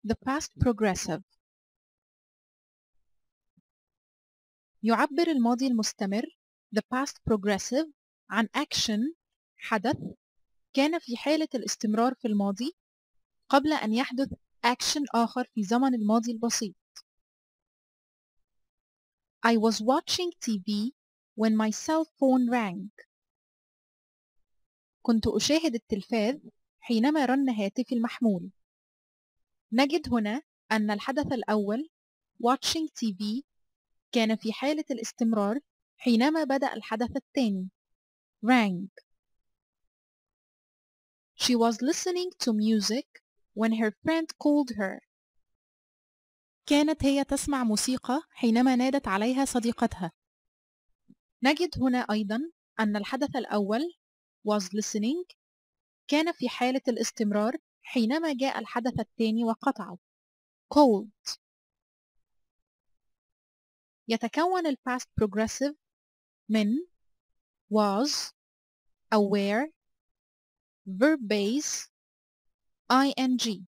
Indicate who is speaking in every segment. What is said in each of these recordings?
Speaker 1: the past progressive. يعبر الماضي المستمر the past progressive عن action حدث كان في حالة الاستمرار في الماضي قبل أن يحدث action آخر في زمن الماضي البسيط. I was watching TV when my cell phone rang. كنت أشاهد التلفاز حينما رن هاتفي المحمول. نجد هنا أن الحدث الأول watching TV كان في حالة الاستمرار حينما بدأ الحدث الثاني rang. She was listening to music when her friend called her. كانت هي تسمع موسيقى حينما نادت عليها صديقتها. نجد هنا أيضا أن الحدث الأول was listening كان في حالة الاستمرار حينما جاء الحدث الثاني وقطعه called. يتكون ال past progressive من was أو were verb base ing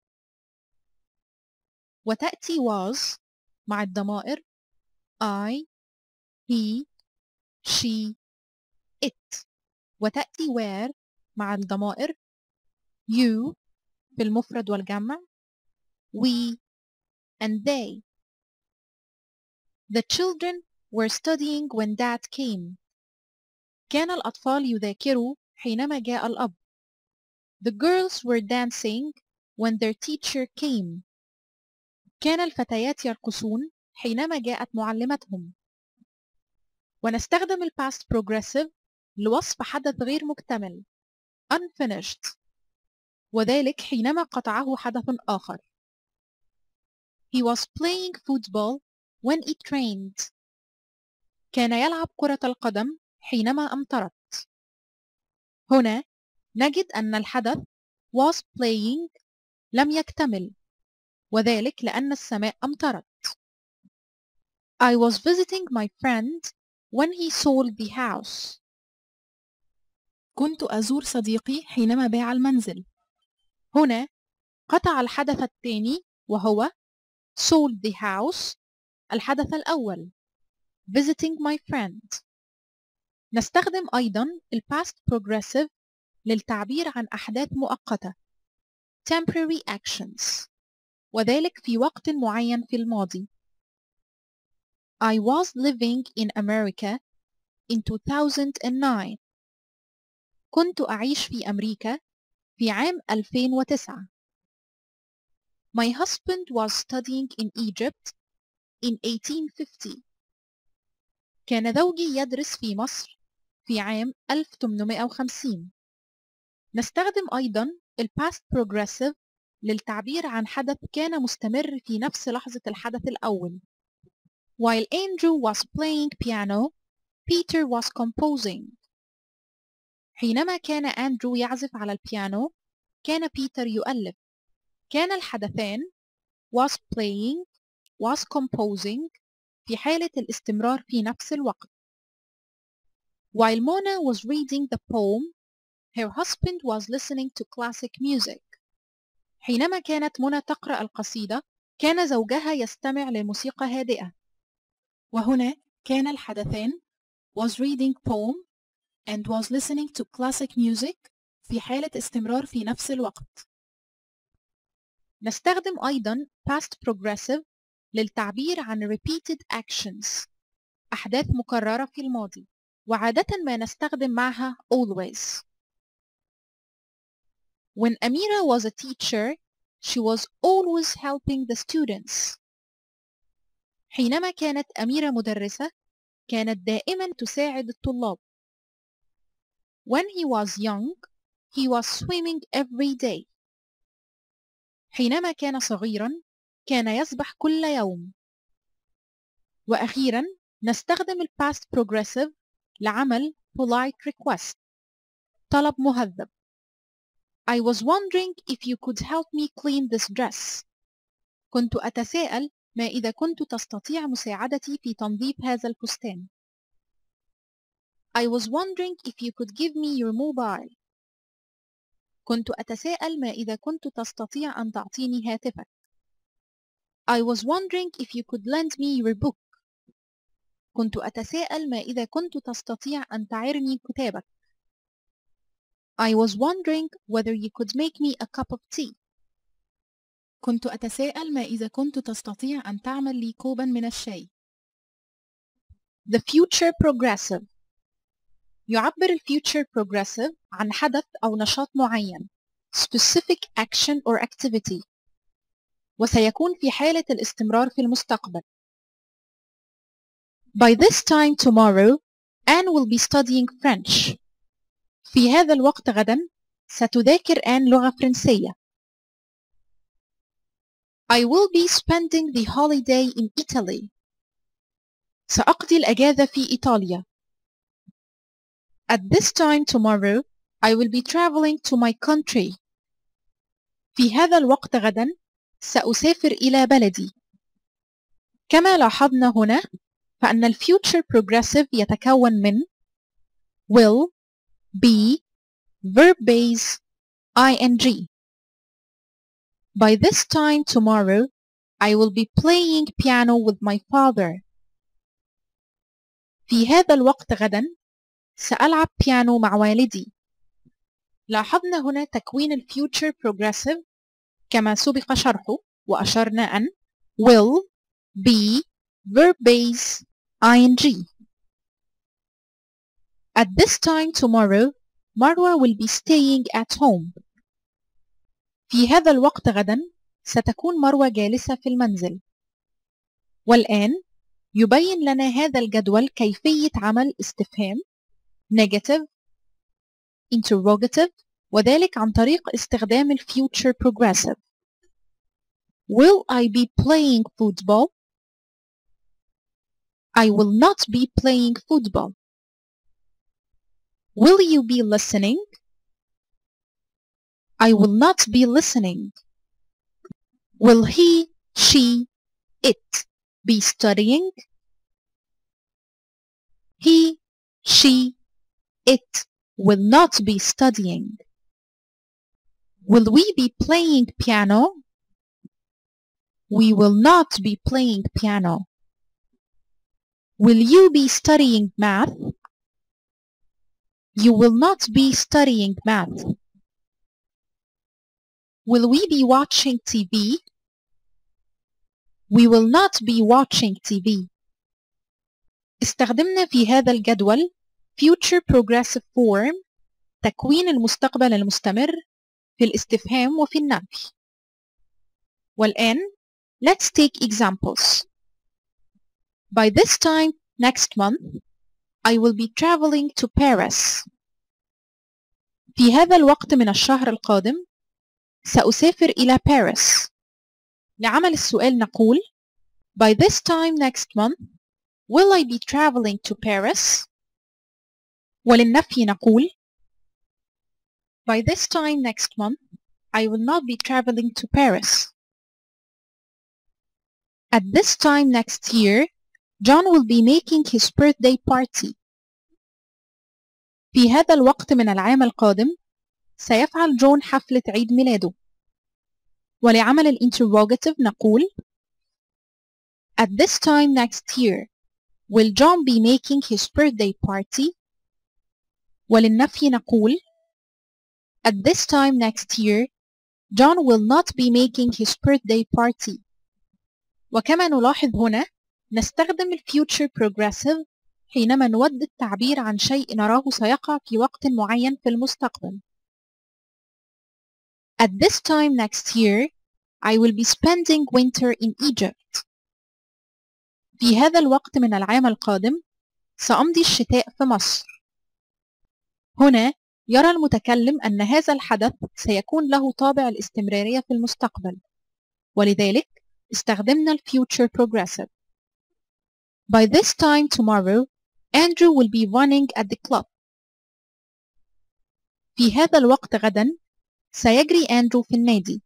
Speaker 1: وتأتي was مع الضمائر I, he, she, it وتأتي were مع الضمائر you في المفرد والجمع we and they. The children were studying when dad came. كان الأطفال يذاكروا حينما جاء الأب. The girls were dancing when their teacher came. كان الفتيات يرقصون حينما جاءت معلمتهم. ونستخدم ال past progressive لوصف حدث غير مكتمل unfinished وذلك حينما قطعه حدث آخر. He was playing football when it rained. كان يلعب كرة القدم حينما أمطرت. هنا نجد أن الحدث was playing لم يكتمل وذلك لأن السماء أمطرت. I was visiting my friend when he sold the house. كنت أزور صديقي حينما باع المنزل. هنا قطع الحدث الثاني وهو sold the house الحدث الأول visiting my friend. نستخدم أيضا ال past progressive للتعبير عن أحداث مؤقتة temporary actions وذلك في وقت معين في الماضي. I was living in America in 2009. كنت أعيش في أمريكا في عام 2009. My husband was studying in Egypt in 1850. كان زوجي يدرس في مصر في عام 1850. نستخدم أيضا ال past progressive للتعبير عن حدث كان مستمر في نفس لحظة الحدث الأول. While Andrew was playing piano, Peter was composing. حينما كان أندرو يعزف على البيانو، كان بيتر يؤلف. كان الحدثان was playing, was composing في حالة الاستمرار في نفس الوقت. While Mona was reading the poem, her husband was listening to classic music. حينما كانت منى تقرأ القصيدة، كان زوجها يستمع لموسيقى هادئة. وهنا كان الحدثان was reading poem and was listening to classic music في حالة استمرار في نفس الوقت. نستخدم أيضا past progressive للتعبير عن repeated actions أحداث مكررة في الماضي وعادة ما نستخدم معها always. When Amira was a teacher, she was always helping the students. حينما كانت أميرة مدرسة، كانت دائما تساعد الطلاب. When he was young, he was swimming every day. حينما كان صغيرا، كان يسبح كل يوم. وأخيرا نستخدم ال past progressive لعمل polite request طلب مهذب. I was wondering if you could help me clean this dress. كنت أتساءل ما إذا كنت تستطيع مساعدتي في تنظيف هذا الفستان. I was wondering if you could give me your mobile. كنت أتساءل ما إذا كنت تستطيع أن تعطيني هاتفك. I was wondering if you could lend me your book. كنت أتساءل ما إذا كنت تستطيع أن تعيرني كتابك. I was wondering whether you could make me a cup of tea. كنت أتساءل ما إذا كنت تستطيع أن تعمل لي كوبا من الشاي. The future progressive. يعبر ال future progressive عن حدث أو نشاط معين specific action or activity وسيكون في حالة الاستمرار في المستقبل. By this time tomorrow, Anne will be studying French. في هذا الوقت غدا ستذاكر آن لغة فرنسية. I will be spending the holiday in Italy. سأقضي الأجازة في إيطاليا. At this time tomorrow, I will be traveling to my country. في هذا الوقت غدا سأسافر إلى بلدي. كما لاحظنا هنا فأن ال future progressive يتكون من will, be, verb base, ing. By this time tomorrow, I will be playing piano with my father. في هذا الوقت غدا سألعب بيانو مع والدي. لاحظنا هنا تكوين ال future progressive كما سبق شرحه وأشرنا أن will, be, verb base, ing. At this time tomorrow, Marwa will be staying at home. في هذا الوقت غدا ستكون مروة جالسة في المنزل. والآن يبين لنا هذا الجدول كيفية عمل استفهام negative, interrogative وذلك عن طريق استخدام ال future progressive. Will I be playing football? I will not be playing football. Will you be listening? I will not be listening. Will he, she, it be studying? He, she, it will not be studying. Will we be playing piano? We will not be playing piano. Will you be studying math? You will not be studying math. Will we be watching TV? We will not be watching TV. استخدمنا في هذا الجدول future progressive form تكوين المستقبل المستمر في الاستفهام وفي النفي. والآن let's take examples. By this time next month, I will be traveling to Paris. في هذا الوقت من الشهر القادم سأسافر إلى باريس. لعمل السؤال نقول By this time next month, will I be traveling to Paris? وللنفي نقول By this time next month, I will not be traveling to Paris. At this time next year, John will be making his birthday party. في هذا الوقت من العام القادم سيفعل جون حفلة عيد ميلاده. ولعمل الانتروجاتيف نقول At this time next year, will John be making his birthday party? وللنفي نقول At this time next year, John will not be making his birthday party. وكما نلاحظ هنا نستخدم ال future progressive حينما نود التعبير عن شيء نراه سيقع في وقت معين في المستقبل. At this time next year, I will be spending winter in Egypt. في هذا الوقت من العام القادم سأمضي الشتاء في مصر. هنا يرى المتكلم أن هذا الحدث سيكون له طابع الاستمرارية في المستقبل، ولذلك استخدمنا ال future progressive. By this time tomorrow, Andrew will be running at the club. في هذا الوقت غدا سيجري أندرو في النادي.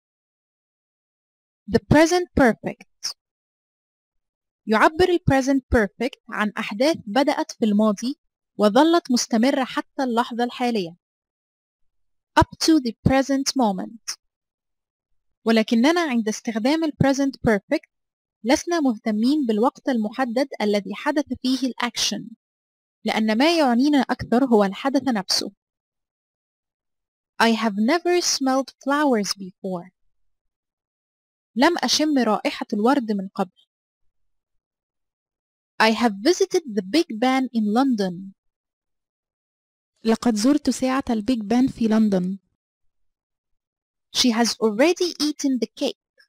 Speaker 1: The present perfect. يعبر ال present perfect عن أحداث بدأت في الماضي وظلت مستمرة حتى اللحظة الحالية. Up to the present moment. ولكننا عند استخدام ال present perfect لسنا مهتمين بالوقت المحدد الذي حدث فيه الأكشن، لأن ما يعنينا أكثر هو الحدث نفسه. I have never smelled flowers before. لم أشم رائحة الورد من قبل. I have visited the Big Ben in London.
Speaker 2: لقد زرت ساعة البيج بان في لندن.
Speaker 1: She has already eaten the cake.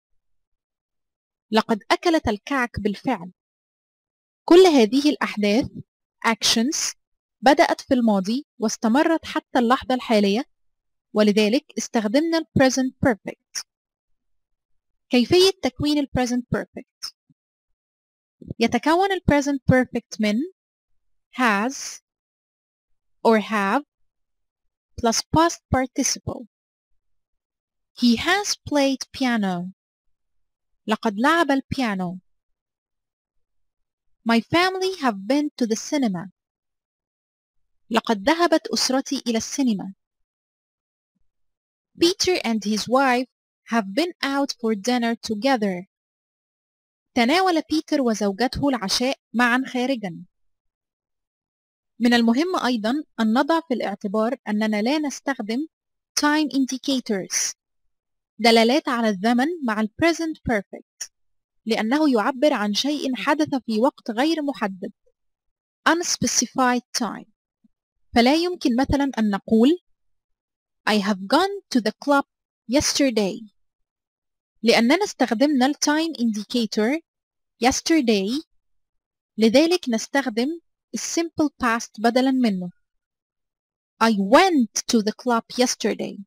Speaker 1: لقد أكلت الكعك بالفعل. كل هذه الأحداث actions بدأت في الماضي واستمرت حتى اللحظة الحالية، ولذلك استخدمنا ال present perfect. كيفية تكوين ال present perfect؟ يتكون ال present perfect من has or have plus past participle. He has played piano. لقد لعب البيانو. My family have been to the cinema. لقد ذهبت أسرتي إلى السينما. Peter and his wife have been out for dinner together. تناول بيتر وزوجته العشاء معا خارجا. من المهم أيضا أن نضع في الاعتبار أننا لا نستخدم time indicators دلالات على الزمن مع ال present perfect، لأنه يعبر عن شيء حدث في وقت غير محدد unspecified time. فلا يمكن مثلا أن نقول I have gone to the club yesterday، لأننا استخدمنا ال time indicator yesterday، لذلك نستخدم ال simple past بدلا منه. I went to the club yesterday.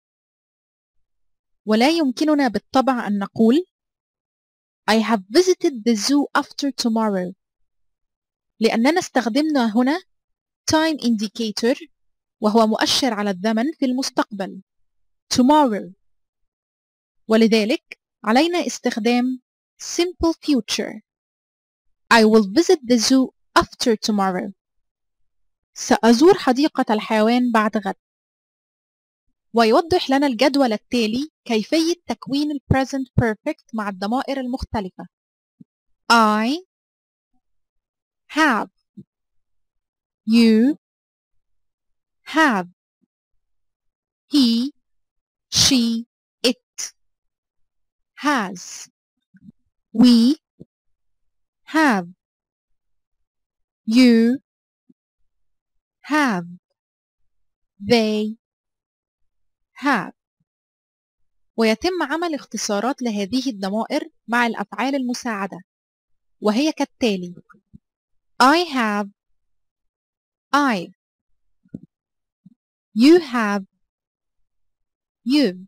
Speaker 1: ولا يمكننا بالطبع أن نقول I have visited the zoo after tomorrow، لأننا استخدمنا هنا time indicator وهو مؤشر على الزمن في المستقبل tomorrow، ولذلك علينا استخدام simple future. I will visit the zoo after tomorrow. سأزور حديقة الحيوان بعد غد. ويوضح لنا الجدول التالي كيفية تكوين ال present perfect مع الضمائر المختلفة. I have. You have. He, she, it has. We have. You have. They have. ويتم عمل اختصارات لهذه الضمائر مع الأفعال المساعدة، وهي كالتالي: I have. I've. You have. You've.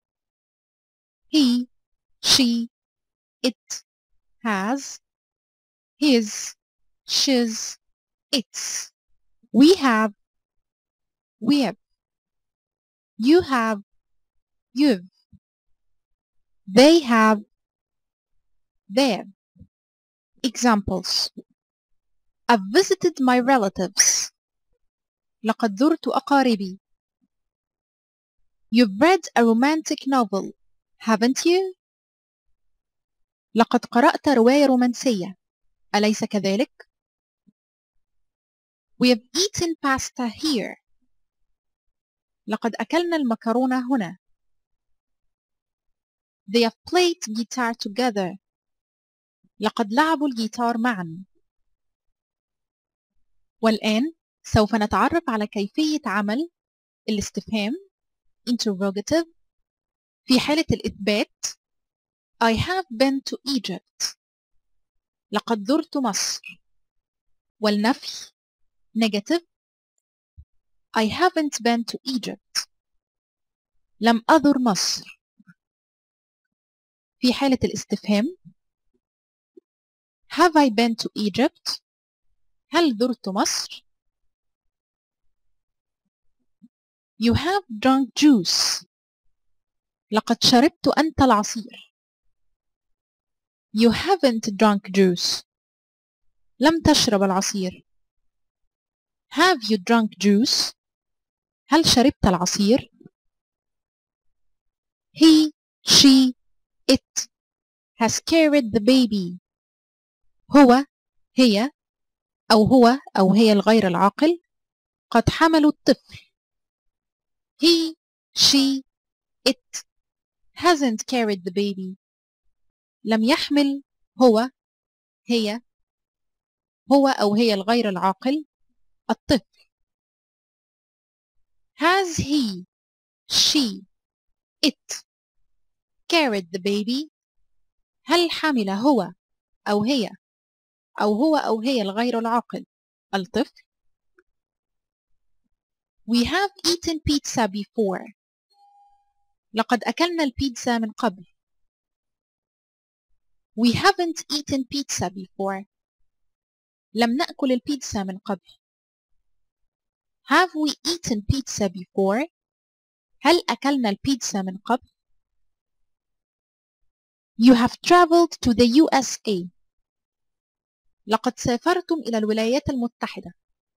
Speaker 1: He, she, it has. His, she's, its. We have. We've. You have. You've. They have. They've. Examples: I've visited my relatives. لقد زرت أقاربي. You've read a romantic novel, haven't you? لقد قرأت رواية رومانسية، أليس كذلك؟ We have eaten pasta here. لقد أكلنا المكرونة هنا. They have played guitar together. لقد لعبوا الجيتار معا. والآن سوف نتعرف على كيفية عمل الاستفهام interrogative في حالة الإثبات I have been to Egypt. لقد زرت مصر. والنفي negative I haven't been to Egypt. لم أزر مصر. في حالة الاستفهام Have I been to Egypt؟ هل زرت مصر؟ You have drunk juice. لقد شربت أنت العصير. You haven't drunk juice. لم تشرب العصير. Have you drunk juice؟ هل شربت العصير؟ He, It has carried the baby. هو هي أو هي الغير العاقل قد حملوا الطفل. He, she, it hasn't carried the baby. لم يحمل هو هي أو هي الغير العاقل الطفل. Has he, she, it carried the baby. هل حمل هو أو هي أو هي الغير العاقل الطفل. We have eaten pizza before. لقد أكلنا البيتزا من قبل. We haven't eaten pizza before. لم نأكل البيتزا من قبل. Have we eaten pizza before? هل أكلنا البيتزا من قبل؟ You have traveled to the USA. لقد سافرتم إلى الولايات المتحدة.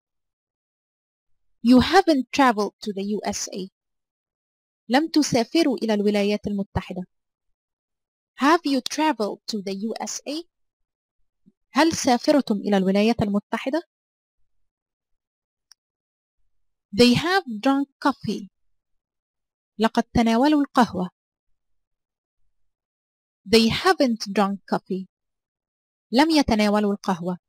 Speaker 1: You haven't traveled to the USA. لم تسافروا إلى الولايات المتحدة. Have you traveled to the USA? هل سافرتم إلى الولايات المتحدة؟ They have drunk coffee. لقد تناولوا القهوة. They haven't drunk coffee. لم يتناولوا القهوة.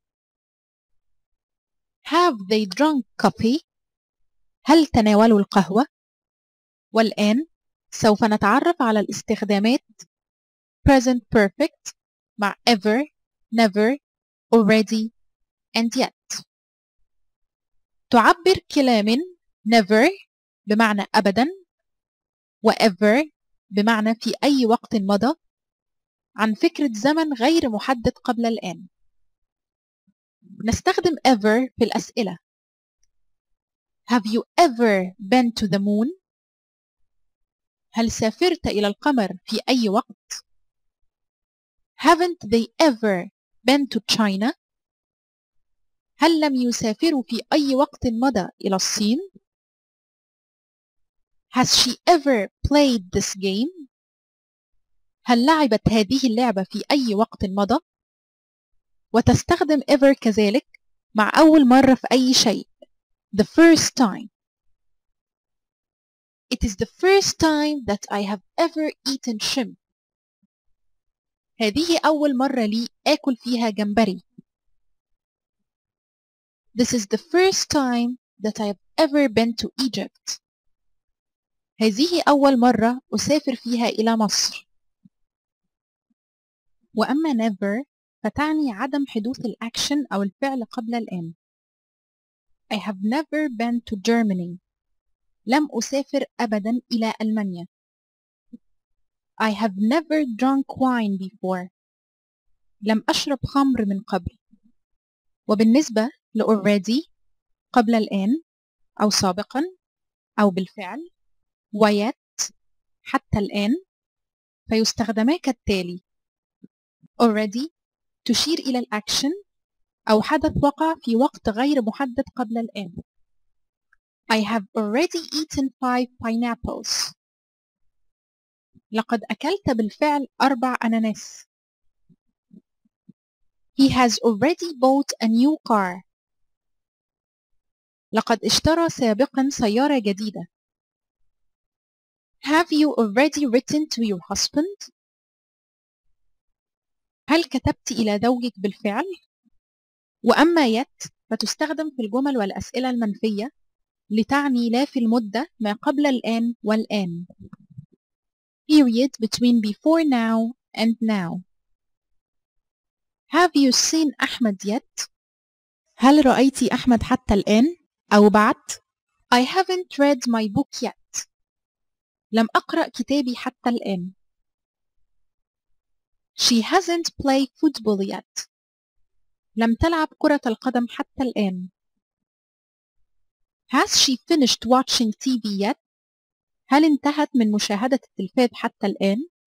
Speaker 1: Have they drunk coffee? هل تناولوا القهوة؟ والآن سوف نتعرف على الاستخدامات present perfect مع ever, never, already, and yet. تعبر كلا من never بمعنى أبدا و ever بمعنى في أي وقت مضى عن فكرة زمن غير محدد قبل الآن. نستخدم ever في الأسئلة. Have you ever been to the moon? هل سافرت إلى القمر في أي وقت؟ Haven't they ever been to China? هل لم يسافروا في أي وقت مضى إلى الصين؟ Has she ever played this game? هل لعبت هذه اللعبة في أي وقت مضى؟ وتستخدم ever كذلك مع أول مرة في أي شيء. The first time. It is the first time that I have ever eaten shrimp. هذه أول مرة لي آكل فيها جمبري. This is the first time that I have ever been to Egypt. هذه أول مرة أسافر فيها إلى مصر. وأما never فتعني عدم حدوث الأكشن أو الفعل قبل الآن. I have never been to Germany. لم أسافر أبدا إلى ألمانيا. I have never drunk wine before. لم أشرب خمر من قبل. وبالنسبة ل already قبل الآن أو سابقا أو بالفعل وyet حتى الآن فيستخدما كالتالي. already تشير إلى الأكشن أو حدث وقع في وقت غير محدد قبل الآن. I have already eaten 5 pineapples. لقد أكلت بالفعل 4 أناناس. He has already bought a new car. لقد اشترى سابقا سيارة جديدة. Have you already written to your husband? هل كتبت إلى زوجك بالفعل؟ وأما yet فتستخدم في الجمل والأسئلة المنفية لتعني لا في المدة ما قبل الآن والآن. Period between before now and now. Have you seen أحمد yet?
Speaker 2: هل رأيتِ أحمد حتى الآن أو بعد؟
Speaker 1: I haven't read my book yet. لم أقرأ كتابي حتى الآن. She hasn't played football yet. لم تلعب كرة القدم حتى الآن. Has she finished watching TV yet? هل انتهت من مشاهدة التلفاز حتى الآن؟